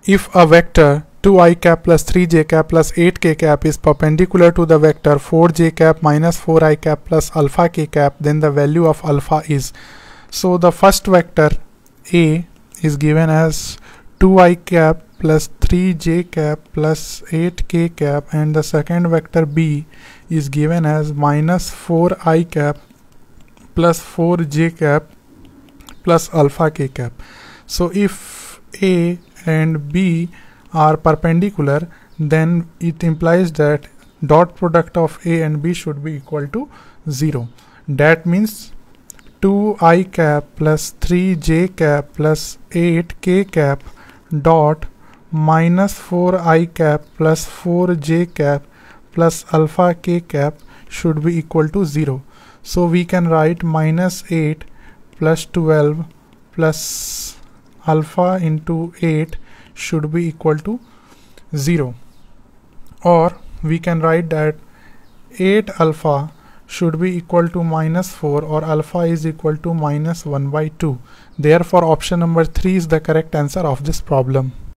If a vector 2i cap plus 3j cap plus 8k cap is perpendicular to the vector 4j cap minus 4i cap plus alpha k cap, then the value of alpha is. So the first vector A is given as 2i cap plus 3j cap plus 8k cap, and the second vector B is given as minus 4i cap plus 4j cap plus alpha k cap. So if A and B are perpendicular, then it implies that dot product of A and B should be equal to 0. That means 2i cap plus 3j cap plus 8k cap dot minus 4i cap plus 4j cap plus alpha k cap should be equal to 0. So we can write minus 8 plus 12 plus alpha into 8 should be equal to 0, or we can write that 8 alpha should be equal to minus 4, or alpha is equal to minus 1 by 2. Therefore option number 3 is the correct answer of this problem.